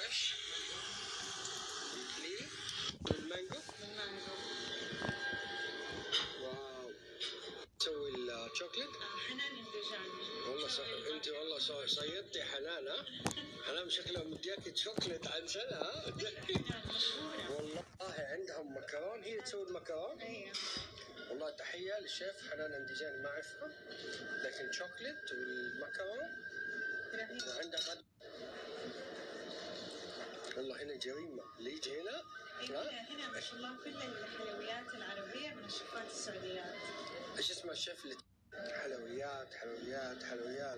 فريش لي بالمانجو. واو. تسوي الشوكليت؟ حنان اندجان. والله انت والله صيدتي حنان. ها؟ حنان شكلها مدياكي شوكليت عن سنه. ها؟ والله عندهم مكرون، هي تسوي المكرون. ايوه والله تحيه للشيف حنان اندجان، ما اعرفها لكن شوكليت والمكرون. وعندها والله هنا جريمه اللي يجي هنا. هنا ما شاء الله كل الحلويات العربيه من الشيفات السعوديات. ايش اسمه الشيف اللي حلويات حلويات حلويات،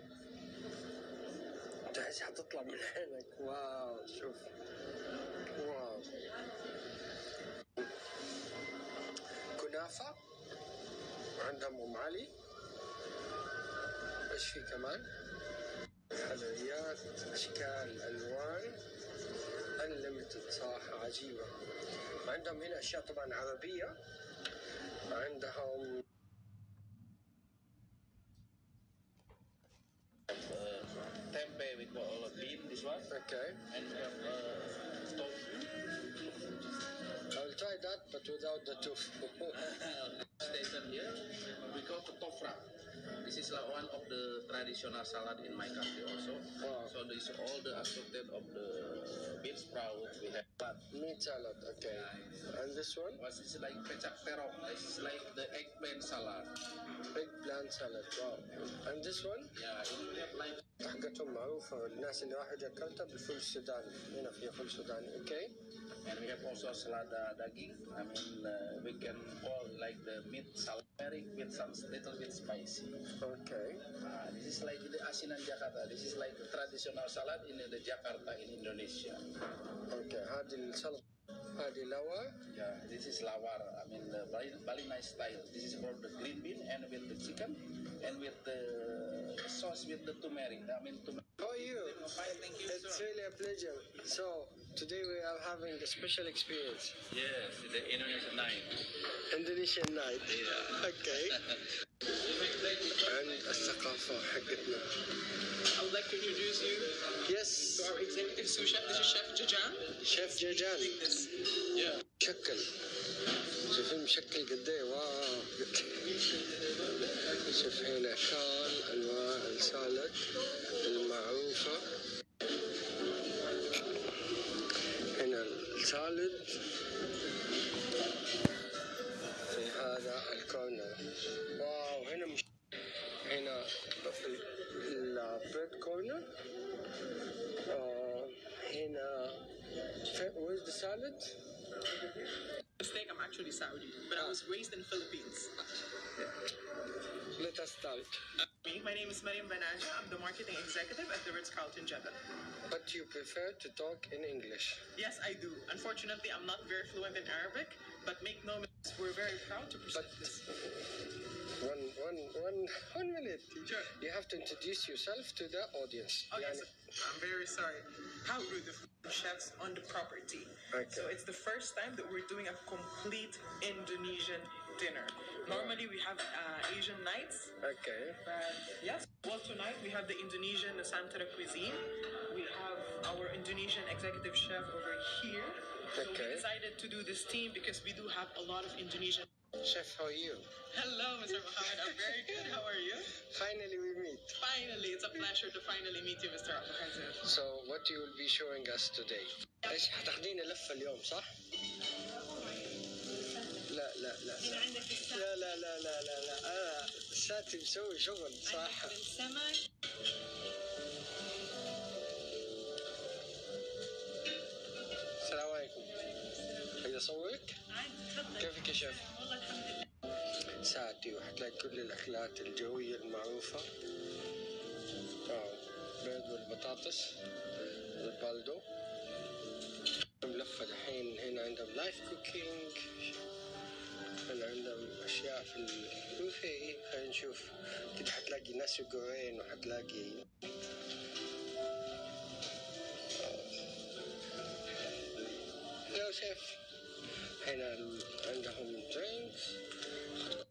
تحس حتطلع من عينك. واو شوف، واو. كنافة، وعندهم أم علي. ايش في كمان؟ حلويات اشكال الوان انليمتد صراحة عجيبة. وعندهم هنا اشياء طبعا عربية. عندهم tempeh with bean, this one. okay. And we have tofu. I'll try that but without the tofu. Station here, we call it tofra. This is like one of the traditional salad in my country also. Wow. So this is all the assorted of the bean sprout we have. Meat salad, okay. And this one? This is like pecak terong. This is like the eggplant salad. Eggplant salad, wow. And this one? Yeah, we have like حقتهم معروفة، الناس اللي راح أكلتها بالفول السوداني. هنا فيها فول سوداني، okay. And we have also salada daging. I mean, we can call like the meat salad with some little bit spicy. Okay. This is like the asinan Jakarta. This is like the traditional salad in the Jakarta in Indonesia. Okay. هذه السلطة، هذه لوا. Yeah, this is lawar. I mean, the Bali nice style. This is called the green bean and with the chicken and with the sauce with the turmeric. I mean, turmeric. How are you? Fine, thank you. It's really a pleasure. So today we are having a special experience. Yes, the Indonesian night. Indonesian night. Yeah. Okay. And الثقافة حقتنا. I would like to introduce you Yes. to our executive sous chef. This is Chef Jajan. Chef Jajan. Take this. Yeah. شكل. شوفين مشكل قد ايه. واو. شوف هنا كان انواع السالاد المعروفة. هنا السالد في هذا الكورنر. واو. هنا هنا البريد كورنر. هنا where's the salad? Mistake, I'm actually Saudi, but I was raised in Philippines. Let us start. My name is Mariam Banaja. I'm the marketing executive at the Ritz-Carlton Jeddah. But you prefer to talk in English? Yes, I do. Unfortunately, I'm not very fluent in Arabic, but make no mistake, we're very proud to present this. One minute. Sure. You have to introduce yourself to the audience. Oh, yes. I'm very sorry. How rude, the chefs on the property. Okay. So it's the first time that we're doing a complete Indonesian dinner. Normally we have Asian nights. Okay. But yes, well, tonight we have the Indonesian Nusantara cuisine. We have our Indonesian executive chef over here. So Okay. we decided to do this team because we do have a lot of Indonesian. Chef, how are you? Hello, Mr. Mohammed. I'm very good. How are you? Finally we meet. Finally, it's a pleasure to finally meet you, Mr. Abdul. So what you will be showing us today? ايش حتاخدين لفة اليوم صح؟ لا لا لا هنا عندك السمك. لا لا لا لا لا لا ساتي مسوي شغل صح. عندك السمك. السلام عليكم. بدي اصورك؟ عادي تفضل. كيفك يا شيف؟ والله الحمد لله. ساعتي وحتلاقي كل الأكلات الجوية المعروفة. بيض والبطاطس البالدو. ملفة دحين. هنا عندهم لايف كوكينج. هنا عندهم أشياء في البوفيه. خلينا نشوف كده. حتلاقي ناس يقورين وحتلاقي هلو شيف. هنا عندهم درينكس.